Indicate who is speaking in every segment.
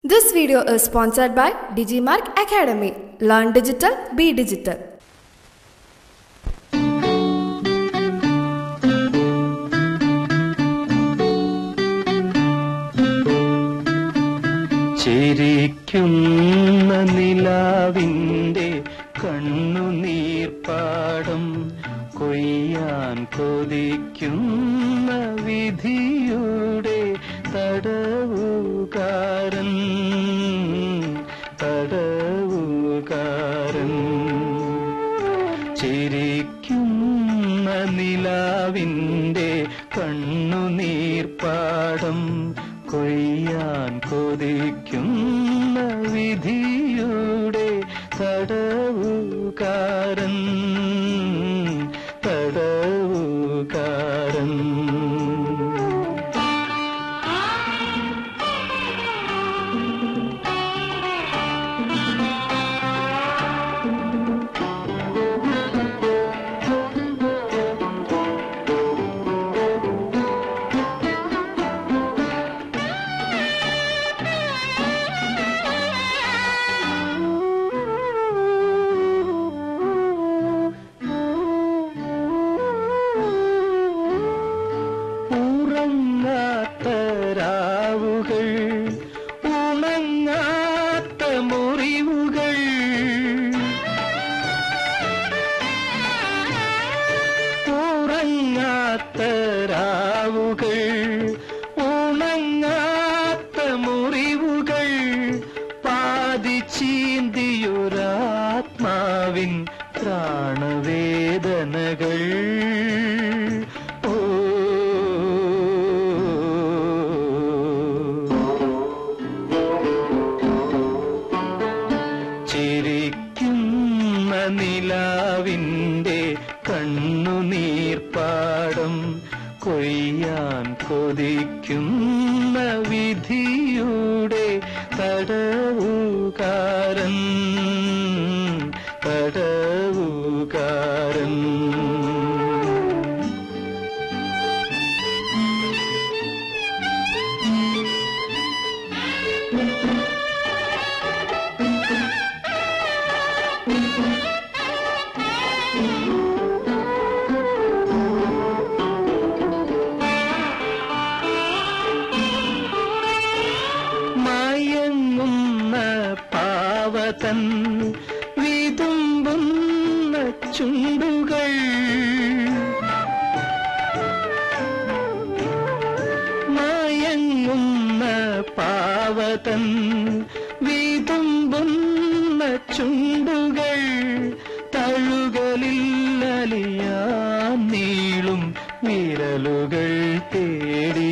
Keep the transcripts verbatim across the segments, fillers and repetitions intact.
Speaker 1: This video is sponsored by Digimark Academy. Learn digital, be digital.
Speaker 2: ചിരിക്കുന്ന നിലാവിന്റെ കണ്ണുനീർപ്പാടം കൊയ്യാൻ കൊതിക്കുന്ന വിധിയുടെ തടവുകാരൻ തടവുകാരൻ ചിരിക്കുന്ന നിലാവിന്റെ കണ്ണുനീർപ്പാടം കൊയ്യാൻ കൊതിക്കുന്ന വിധിയുടെ തടവുകാരൻ തടവുകാരൻ രാവുകൾ ഉണങ്ങാത്ത മുറിവുകൾ ഉറങ്ങാത്ത രാവുകൾ ഉണങ്ങാത്ത മുറിവുകൾ പാതി ചീന്തിയൊരാത്മാവിൻ പ്രാണവേദനകൾ ചിരിക്കുന്ന നിലാവിന്റെ കണ്ണുനീർപ്പാടം കൊയ്യാൻ കൊതിക്കുന്ന വിധിയുടെ തടവുകാരൻ തടവുകാരൻ മയങ്ങുന്ന പാവതൻ വിതുമ്പുന്ന ചുണ്ടുകൾ മയങ്ങുന്ന പാവതൻ വിതുമ്പുന്ന ചുണ്ടുകൾ തഴുകലിൽ അലിയാൻ നീളും വിരലുകൾ തേടി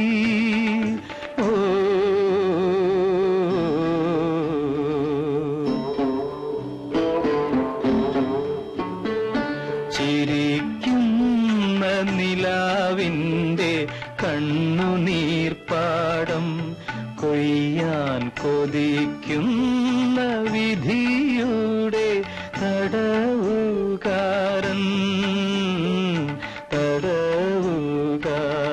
Speaker 2: ചിരിക്കുന്ന നിലാവിന്റെ കണ്ണുനീർപ്പാടം കൊയ്യാൻ കൊതിക്കുന്ന വിധിയുടെ തടവുകാരൻ തടവുകാരൻ